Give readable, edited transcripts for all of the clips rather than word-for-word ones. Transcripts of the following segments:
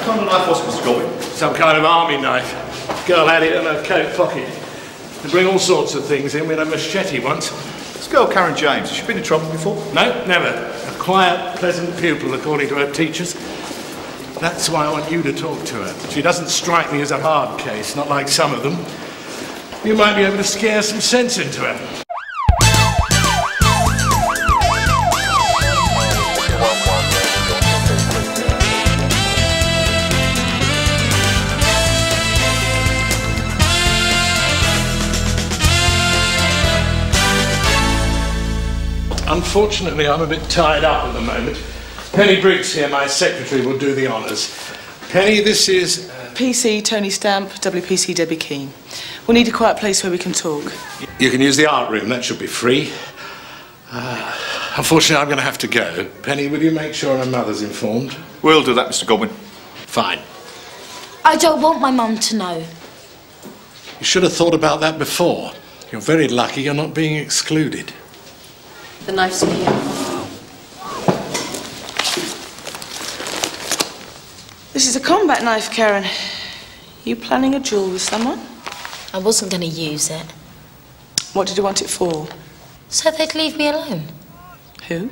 kind of knife was it, Mr. Goldwyn? Some kind of army knife. Girl had it in her coat pocket. They bring all sorts of things in. We had a machete once. This girl, Karen James, has she been in trouble before? No, never. A quiet, pleasant pupil, according to her teachers. That's why I want you to talk to her. She doesn't strike me as a hard case, not like some of them. You might be able to scare some sense into her. Unfortunately, I'm a bit tied up at the moment. Penny Briggs here, my secretary, will do the honours. Penny, this is... PC Tony Stamp, WPC Debbie Keane. We'll need a quiet place where we can talk. You can use the art room, that should be free. Unfortunately, I'm going to have to go. Penny, will you make sure her mother's informed? We'll do that, Mr. Goldwyn. Fine. I don't want my mum to know. You should have thought about that before. You're very lucky you're not being excluded. The knife's for you. This is a combat knife, Karen. You planning a duel with someone? I wasn't going to use it. What did you want it for? So they'd leave me alone. Who?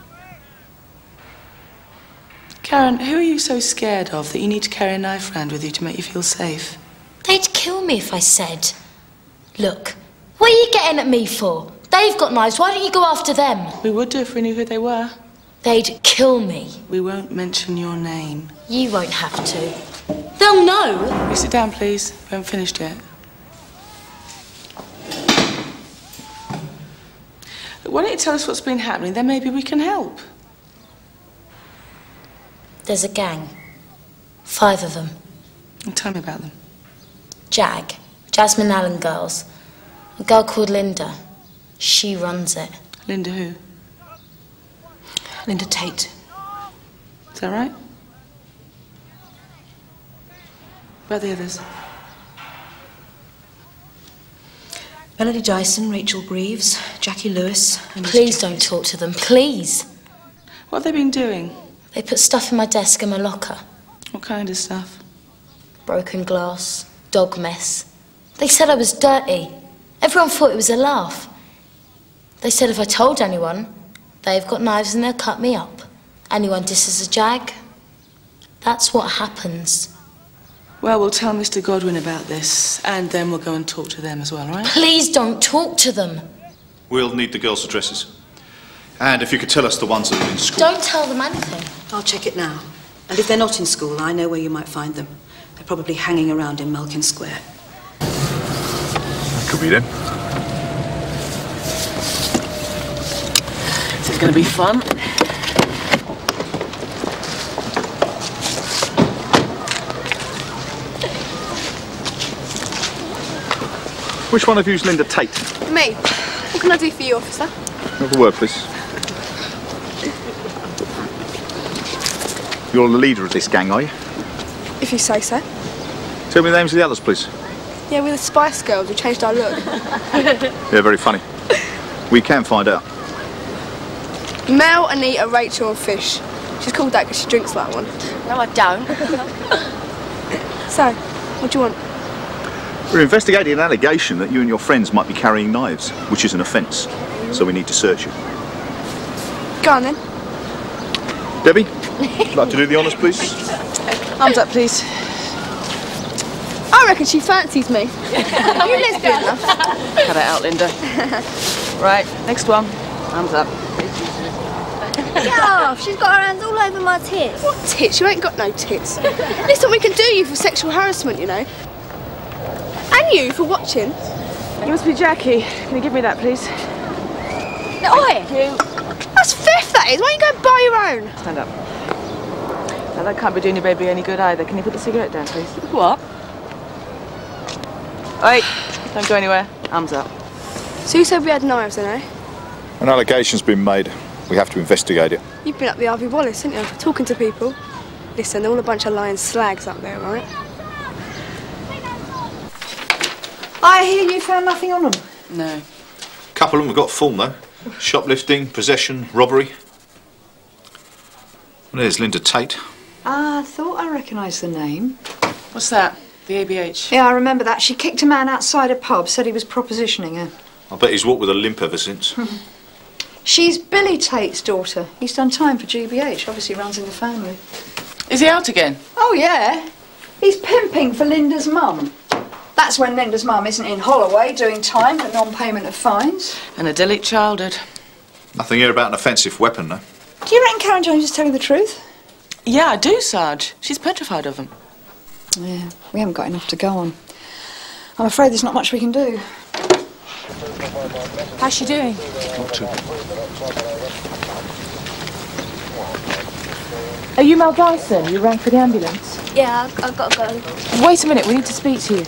Karen, who are you so scared of that you need to carry a knife around with you to make you feel safe? They'd kill me if I said. Look, what are you getting at me for? They've got knives, why don't you go after them? We would do if we knew who they were. They'd kill me. We won't mention your name. You won't have to. They'll know. You sit down, please. We haven't finished yet. Why don't you tell us what's been happening, then maybe we can help. There's a gang. 5 of them. And tell me about them. Jasmine Allen girls. A girl called Linda. She runs it. Linda who? Linda Tate. Is that right? Where are the others? Melody Dyson, Rachel Greaves, Jackie Lewis, and... Please don't talk to them, please. What have they been doing? They put stuff in my desk and my locker. What kind of stuff? Broken glass, dog mess. They said I was dirty. Everyone thought it was a laugh. They said if I told anyone, they've got knives and they'll cut me up. Anyone disses a jag, that's what happens. Well, we'll tell Mr. Godwin about this, and then we'll go and talk to them as well, right? Please don't talk to them. We'll need the girls' addresses. And if you could tell us the ones that are in school. Don't tell them anything. I'll check it now. And if they're not in school, I know where you might find them. They're probably hanging around in Malkin Square. Could be them. This is going to be fun. Which one of you's Linda Tate? Me. What can I do for you, officer? Have a word, please. You're the leader of this gang, are you? If you say so. Tell me the names of the others, please. Yeah, we're the Spice Girls. We changed our look. Yeah, very funny. We can find out. Mel, Anita, Rachel and Fish. She's called that because she drinks like one. No, I don't. So, what do you want? We're investigating an allegation that you and your friends might be carrying knives, which is an offence. So we need to search you. Go on then. Debbie, would you like to do the honours, please? Arms up, please. I reckon she fancies me. You lesbian enough. Cut it out, Linda. Right, next one. Arms up. Get off! She's got her hands all over my tits. What tits? You ain't got no tits. Listen, we can do you for sexual harassment, you know. And you for watching. You must be Jackie. Can you give me that, please? Oi! That's theft, that is. Why don't you go and buy your own? Stand up. Now, that can't be doing your baby any good either. Can you put the cigarette down, please? What? Wait, don't go anywhere. Arms up. So you said we had knives then, eh? An allegation's been made. We have to investigate it. You've been up the Harvey Wallace, haven't you? Talking to people. Listen, they're all a bunch of lying slags up there, right? I hear you found nothing on them. No. A couple of them have got full, though. Shoplifting, possession, robbery. Well, there's Linda Tate. I thought I recognised the name. What's that? The ABH? Yeah, I remember that. She kicked a man outside a pub, said he was propositioning her. I bet he's walked with a limp ever since. She's Billy Tate's daughter. He's done time for GBH, obviously runs in the family. Is he out again? Oh, yeah. He's pimping for Linda's mum. That's when Linda's mum isn't in Holloway doing time for non-payment of fines. An idyllic childhood. Nothing here about an offensive weapon, though. Do you reckon Karen James is telling the truth? Yeah, I do, Sarge. She's petrified of him. Yeah, we haven't got enough to go on. I'm afraid there's not much we can do. How's she doing? Not too bad. Are you Mel Dyson? You rang for the ambulance? Yeah, I've got to go. Wait a minute, we need to speak to you.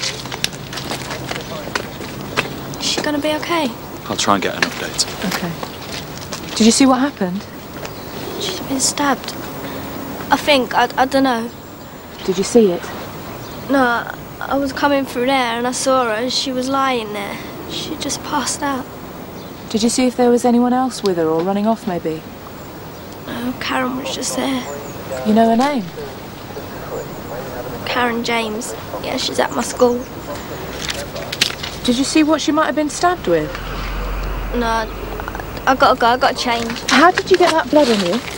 Is she going to be okay? I'll try and get an update. Okay. Did you see what happened? She's been stabbed. I think, I don't know. Did you see it? No, I was coming through there and I saw her and she was lying there. She just passed out. Did you see if there was anyone else with her or running off maybe? No, Karen was just there. You know her name? Karen James. Yeah, she's at my school. Did you see what she might have been stabbed with? No, I got to go, I got to change. How did you get that blood on you?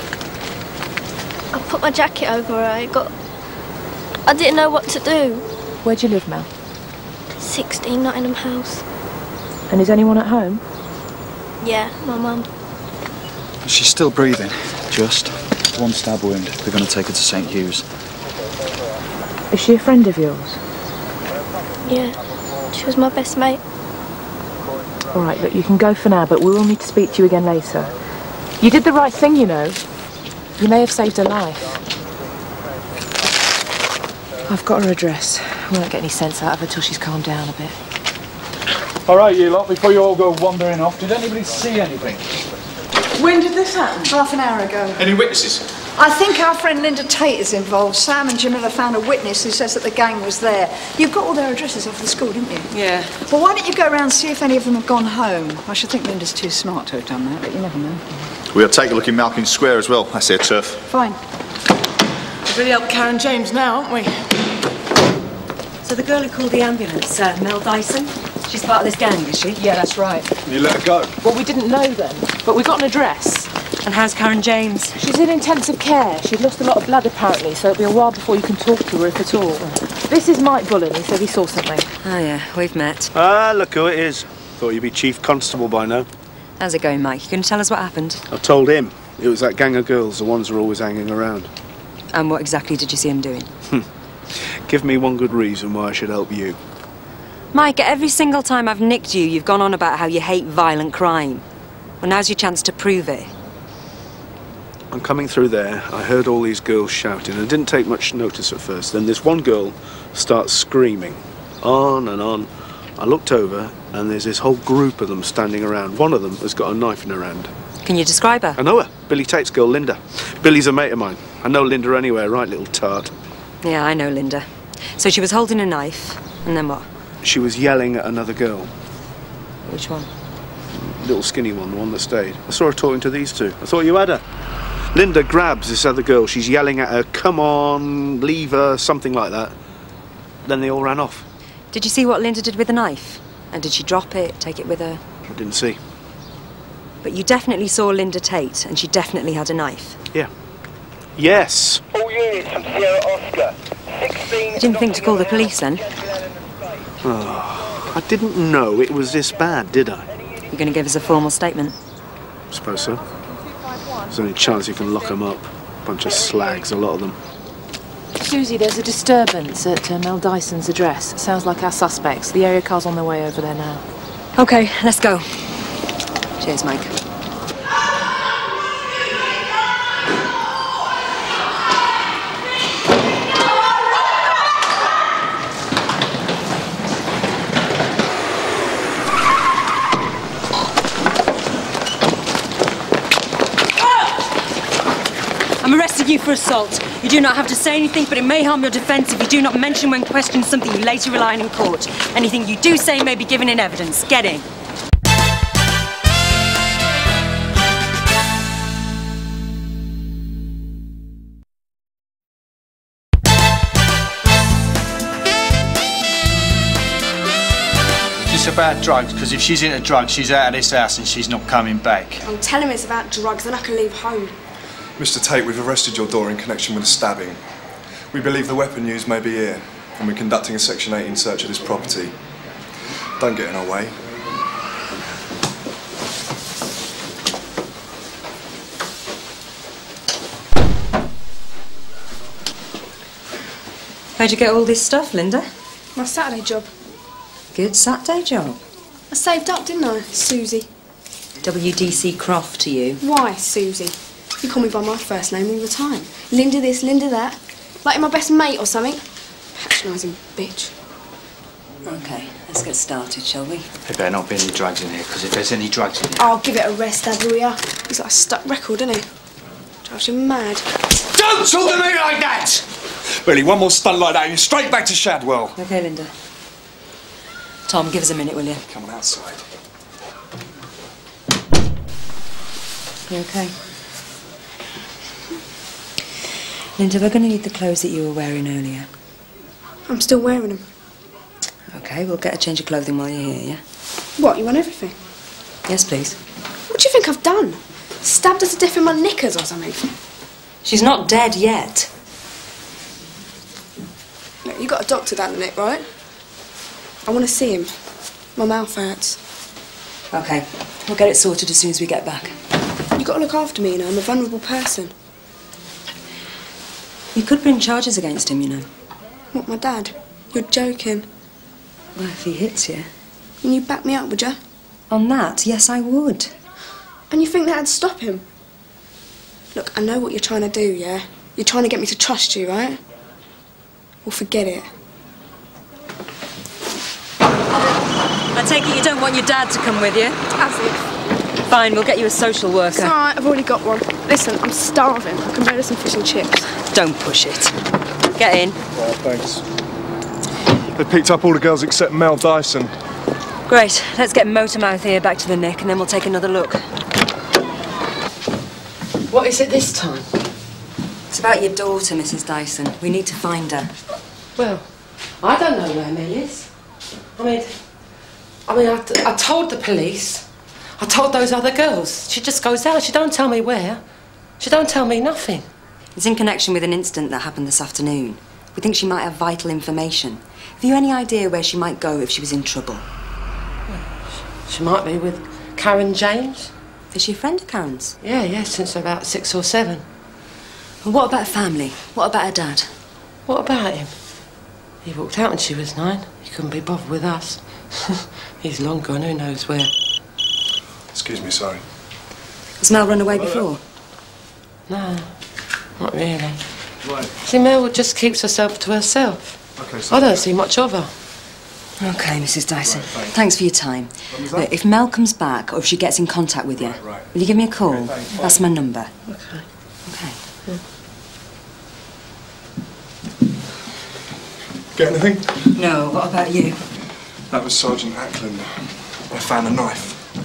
I put my jacket over her. I didn't know what to do. Where do you live, Mel? 16 Nottingham House. And is anyone at home? Yeah, my mum. She's still breathing. Just one stab wound. We're going to take her to St. Hugh's. Is she a friend of yours? Yeah, she was my best mate. All right, look, you can go for now, but we will need to speak to you again later. You did the right thing, you know. You may have saved her life. I've got her address. We won't get any sense out of her till she's calmed down a bit. All right, you lot, before you all go wandering off, did anybody see anything? When did this happen? Half an hour ago. Any witnesses? I think our friend Linda Tate is involved. Sam and Jamila found a witness who says that the gang was there. You've got all their addresses off the school, didn't you? Yeah. Well, why don't you go around and see if any of them have gone home? I should think Linda's too smart to have done that, but you never know. We'll take a look in Malkin Square as well. That's their turf. Fine. We've really helped Karen James now, haven't we? So the girl who called the ambulance, Mel Dyson, she's part of this gang, is she? Yeah, that's right. You let her go? Well, we didn't know then, but we got an address. And how's Karen James? She's in intensive care. She'd lost a lot of blood, apparently, so it'll be a while before you can talk to her, if at all. This is Mike Bullen. He said he saw something. Oh, yeah, we've met. Ah, look who it is. Thought you'd be Chief Constable by now. How's it going, Mike? You gonna tell us what happened? I told him. It was that gang of girls, the ones who are always hanging around. And what exactly did you see him doing? Give me one good reason why I should help you. Mike, every single time I've nicked you, you've gone on about how you hate violent crime. Well, now's your chance to prove it. I'm coming through there. I heard all these girls shouting and didn't take much notice at first. Then this one girl starts screaming. On and on. I looked over and there's this whole group of them standing around. One of them has got a knife in her hand. Can you describe her? I know her. Billy Tate's girl, Linda. Billy's a mate of mine. I know Linda anywhere, right, little tart? Yeah, I know Linda. So she was holding a knife, and then what? She was yelling at another girl. Which one? Little skinny one, the one that stayed. I saw her talking to these two. I thought you had her. Linda grabs this other girl. She's yelling at her, come on, leave her, something like that. Then they all ran off. Did you see what Linda did with the knife? And did she drop it, take it with her? I didn't see. But you definitely saw Linda Tate, and she definitely had a knife. Yeah. Yes. All units from Sierra Oscar. 16. You didn't think to call the police then? Oh, I didn't know it was this bad, did I? You're going to give us a formal statement? I suppose so. There's only a chance you can lock them up. Bunch of slags, a lot of them. Susie, there's a disturbance at Mel Dyson's address. Sounds like our suspects. The area car's on their way over there now. OK, let's go. Cheers, Mike. I'm arresting you for assault. You do not have to say anything, but it may harm your defence if you do not mention when questioned something you later rely on in court. Anything you do say may be given in evidence. Get in. about drugs, because if she's into drugs, she's out of this house and she's not coming back. I'll tell him it's about drugs, then I can leave home. Mr. Tate, we've arrested your daughter in connection with a stabbing. We believe the weapon used may be here, and we're conducting a Section 18 search of this property. Don't get in our way. Where'd you get all this stuff, Linda? My Saturday job. Good Saturday job. I saved up, didn't I, Susie? WDC Croft to you. Why, Susie? You call me by my first name all the time. Linda this, Linda that. Like you're my best mate or something. Patronising bitch. OK, let's get started, shall we? There better not be any drugs in here, because if there's any drugs in here... I'll give it a rest, Dad, will ya? He's like a stuck record, isn't he? Drives you mad. Don't talk to me like that! Billy, one more stunt like that and you're straight back to Shadwell. OK, Linda. Tom, give us a minute, will you? Come on outside. You OK? Linda, we're going to need the clothes that you were wearing earlier. I'm still wearing them. OK, we'll get a change of clothing while you're here, yeah? What, you want everything? Yes, please. What do you think I've done? Stabbed her to death in my knickers or something? She's not dead yet. Look, you got a doctor down in it, right? I want to see him. My mouth hurts. OK, we'll get it sorted as soon as we get back. You got to look after me, you know. I'm a vulnerable person. You could bring charges against him, you know. What, my dad? You're joking. Well, if he hits you... And you back me up, would you? On that, yes, I would. And you think that'd stop him? Look, I know what you're trying to do, yeah? You're trying to get me to trust you, right? Well, forget it. I take it you don't want your dad to come with you? As if. Fine, we'll get you a social worker. It's all right, I've already got one. Listen, I'm starving. I can bear some fish and chips. Don't push it. Get in. Well, thanks. They picked up all the girls except Mel Dyson. Great. Let's get Motormouth here back to the Nick and then we'll take another look. What is it this time? It's about your daughter, Mrs. Dyson. We need to find her. Well, I don't know where Mel is. I mean, I told the police. I told those other girls. She just goes out. She don't tell me where. She don't tell me nothing. It's in connection with an incident that happened this afternoon. We think she might have vital information. Have you any idea where she might go if she was in trouble? She might be with Karen James. Is she a friend of Karen's? Yeah, since about 6 or 7. And what about her family? What about her dad? What about him? He walked out when she was 9. He couldn't be bothered with us. He's long gone, who knows where. Excuse me, sorry. Has Mel run away before? No, not really. Right. See, Mel just keeps herself to herself. Okay, so I don't see much of her. OK, Mrs. Dyson. Thanks for your time. Look, if Mel comes back or if she gets in contact with you, will you give me a call? That's my number. OK. OK. Get anything? No, what about you? That was Sergeant Ackland. I found a knife.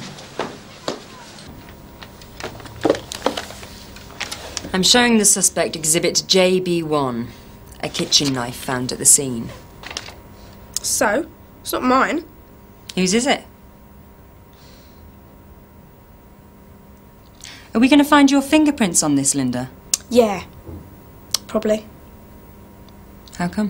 I'm showing the suspect exhibit JB1, a kitchen knife found at the scene. So? It's not mine. Whose is it? Are we going to find your fingerprints on this, Linda? Yeah. Probably. How come?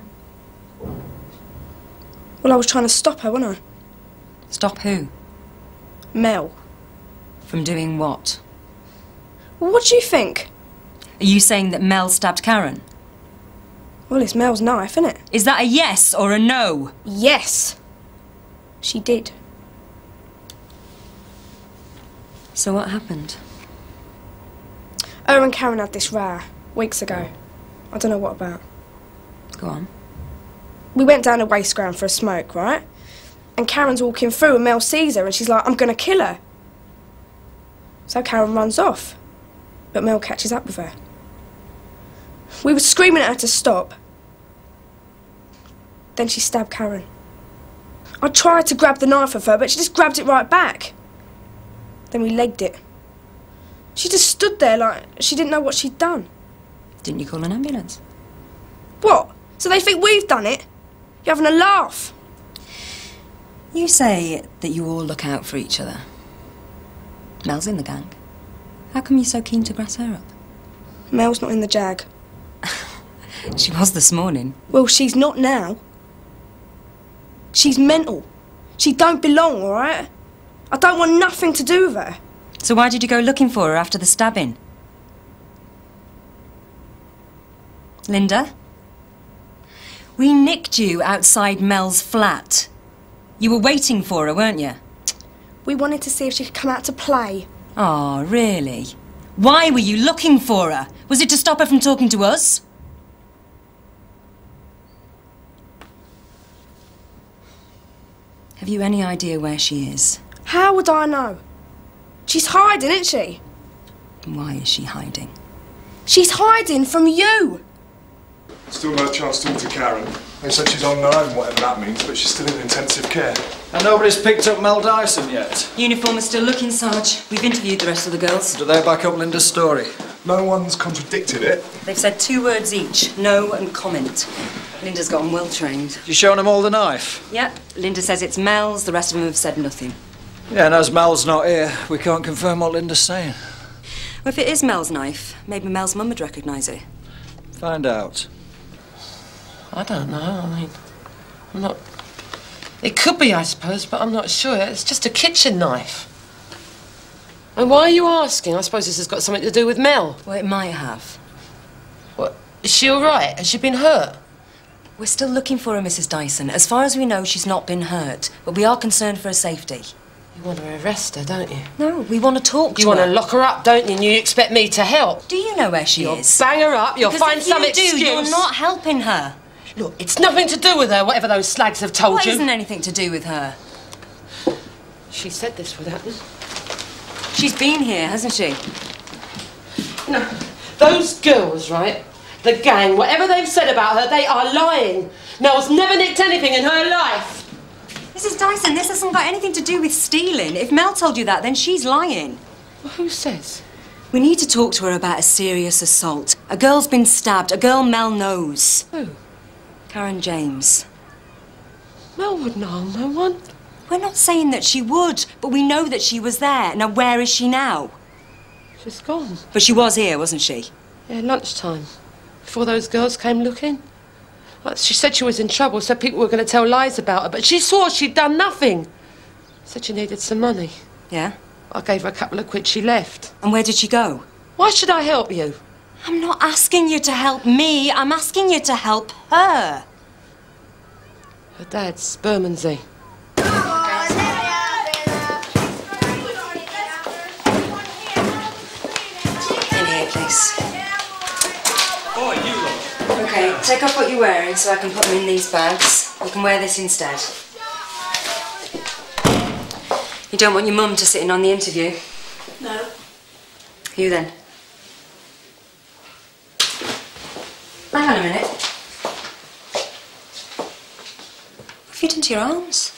Well, I was trying to stop her, wasn't I? Stop who? Mel. From doing what? Well, what do you think? Are you saying that Mel stabbed Karen? Well, it's Mel's knife, isn't it? Is that a yes or a no? Yes. She did. So what happened? Her and Karen had this row weeks ago. I don't know what about. Go on. We went down a waste ground for a smoke, right? And Karen's walking through and Mel sees her and she's like, I'm going to kill her. So Karen runs off. But Mel catches up with her. We were screaming at her to stop. Then she stabbed Karen. I tried to grab the knife off her, but she just grabbed it right back. Then we legged it. She just stood there like she didn't know what she'd done. Didn't you call an ambulance? What? So they think we've done it? You're having a laugh. You say that you all look out for each other. Mel's in the gang. How come you're so keen to grass her up? Mel's not in the Jag. She was this morning. Well, she's not now. She's mental. She don't belong, all right? I don't want nothing to do with her. So why did you go looking for her after the stabbing? Linda? We nicked you outside Mel's flat. You were waiting for her, weren't you? We wanted to see if she could come out to play. Oh, really? Why were you looking for her? Was it to stop her from talking to us? Have you any idea where she is? How would I know? She's hiding, isn't she? Why is she hiding? She's hiding from you! Still no chance to talk to Karen. They said she's on her own, whatever that means, but she's still in intensive care. And nobody's picked up Mel Dyson yet? Uniform is still looking, Sarge. We've interviewed the rest of the girls. Do they back up Linda's story? No one's contradicted it. They've said 2 words each, no and comment. Linda's got them well trained. You shown them all the knife? Yep, Linda says it's Mel's, the rest of them have said nothing. Yeah, and as Mel's not here, we can't confirm what Linda's saying. Well, if it is Mel's knife, maybe Mel's mum would recognise it. Find out. I don't know, I mean, I'm not... It could be, I suppose, but I'm not sure. It's just a kitchen knife. And why are you asking? I suppose this has got something to do with Mel. Well, it might have. What? Is she all right? Has she been hurt? We're still looking for her, Mrs. Dyson. As far as we know, she's not been hurt, but we are concerned for her safety. You want to arrest her, don't you? No, we want to talk to her. You want to lock her up, don't you? And you expect me to help? Do you know where she is? Bang her up, you'll find some excuse. If you do, you're not helping her. Look, it's nothing to do with her, whatever those slags have told you. What isn't anything to do with her? She said this would happen. She's been here, hasn't she? No, those girls, right? The gang, whatever they've said about her, they are lying. Mel's never nicked anything in her life. Mrs. Dyson, this hasn't got anything to do with stealing. If Mel told you that, then she's lying. Well, who says? We need to talk to her about a serious assault. A girl's been stabbed, a girl Mel knows. Who? Karen James. Mel wouldn't harm no one. We're not saying that she would, but we know that she was there. Now, where is she now? She's gone. But she was here, wasn't she? Yeah, lunchtime. Before those girls came looking. Well, she said she was in trouble, so people were going to tell lies about her, but she swore she'd done nothing. Said she needed some money. Yeah? I gave her a couple of quid, she left. And where did she go? Why should I help you? I'm not asking you to help me, I'm asking you to help her. Her dad's Bermondsey. In here, please. Oh, you lot. Okay, take off what you're wearing so I can put them in these bags. You can wear this instead. You don't want your mum to sit in on the interview? No. You then? Hang on a minute. What have you done to your arms?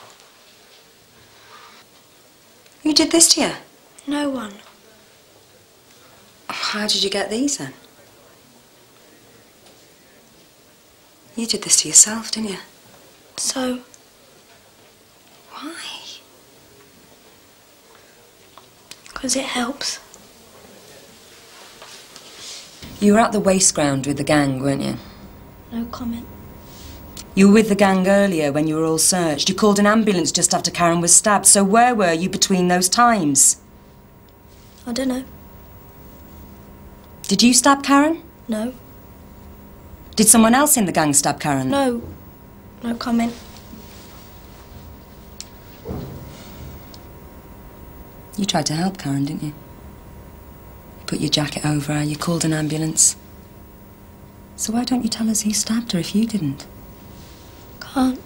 Who did this to you? No one. How did you get these then? You did this to yourself, didn't you? So? Why? Because it helps. You were at the waste ground with the gang, weren't you? No comment. You were with the gang earlier when you were all searched. You called an ambulance just after Karen was stabbed. So where were you between those times? I don't know. Did you stab Karen? No. Did someone else in the gang stab Karen? No. No comment. You tried to help Karen, didn't you? You put your jacket over her, you called an ambulance. So why don't you tell us who stabbed her if you didn't? Can't.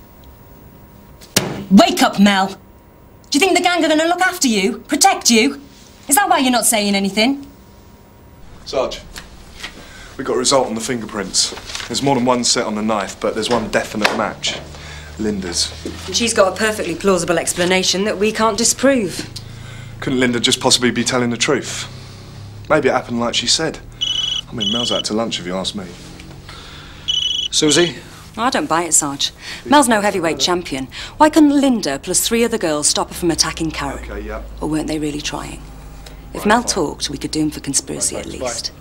Wake up, Mel! Do you think the gang are going to look after you? Protect you? Is that why you're not saying anything? Sarge, we got a result on the fingerprints. There's more than one set on the knife, but there's one definite match. Linda's. And she's got a perfectly plausible explanation that we can't disprove. Couldn't Linda just possibly be telling the truth? Maybe it happened like she said. I mean, Mel's out to lunch if you ask me. Susie, I don't buy it, Sarge. Mel's no heavyweight champion. Why couldn't Linda plus 3 other girls stop her from attacking Karen? Okay, yeah. Or weren't they really trying? If Mel talked, we could do him for conspiracy at least.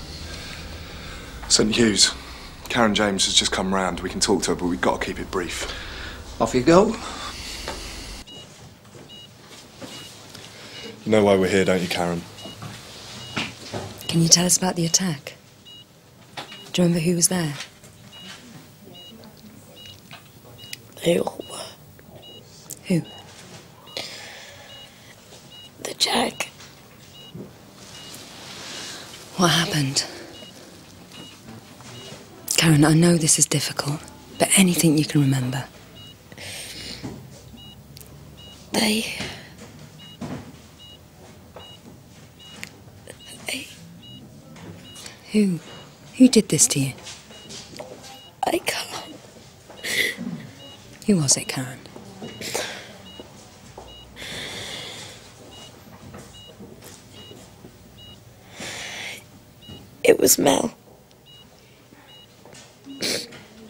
St. Hughes, Karen James has just come round. We can talk to her, but we've got to keep it brief. Off you go. You know why we're here, don't you, Karen? Can you tell us about the attack? Do you remember who was there? They all were. Who? The Jag. What happened? Karen, I know this is difficult, but anything you can remember. They... Who did this to you? I can't. Who was it, Karen? It was Mel. I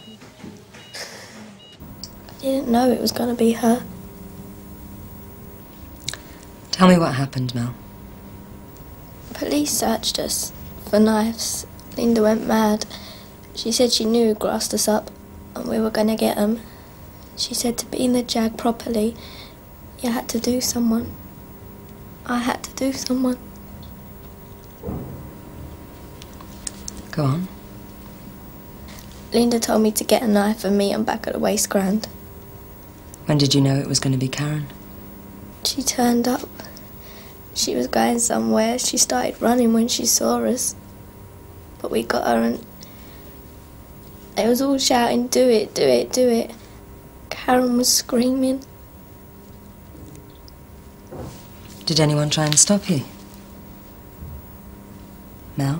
didn't know it was going to be her. Tell me what happened, Mel. Police searched us for knives. Linda went mad. She said she knew who grassed us up and we were going to get them. She said to be in the Jag properly, you had to do someone. I had to do someone. Go on. Linda told me to get a knife and meet 'em back at the waste ground. When did you know it was going to be Karen? She turned up. She was going somewhere. She started running when she saw us. But we got her and they was all shouting, do it, do it, do it. Karen was screaming. Did anyone try and stop you? Mel?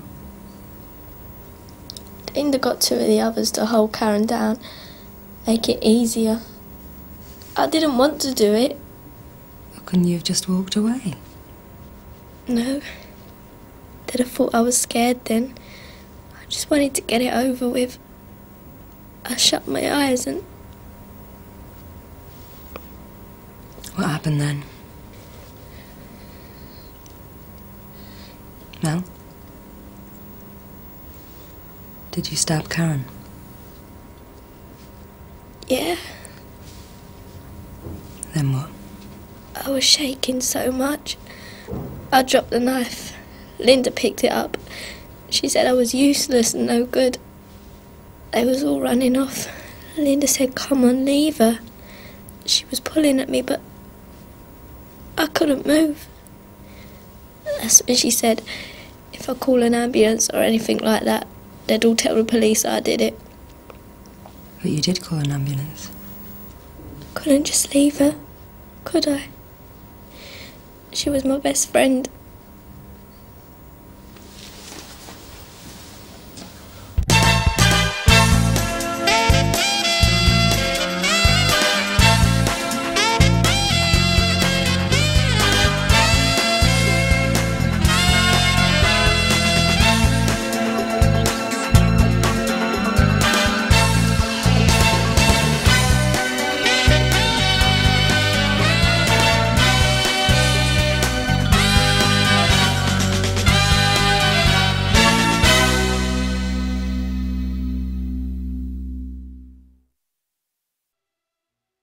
Linda got 2 of the others to hold Karen down, make it easier. I didn't want to do it. Or couldn't you have just walked away? No. They'd have thought I was scared then. I just wanted to get it over with. I shut my eyes and... What happened then? Mel? Did you stab Karen? Yeah. Then what? I was shaking so much. I dropped the knife. Linda picked it up. She said I was useless and no good. They was all running off. Linda said, come on, leave her. She was pulling at me, but I couldn't move. That's when she said, if I call an ambulance or anything like that, they'd all tell the police I did it. But you did call an ambulance. Couldn't just leave her, could I? She was my best friend.